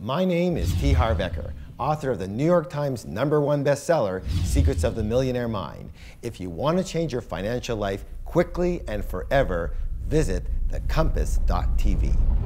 My name is T Harv Eker, author of the New York Times #1 bestseller, Secrets of the Millionaire Mind. If you want to change your financial life quickly and forever, visit thecompass.tv.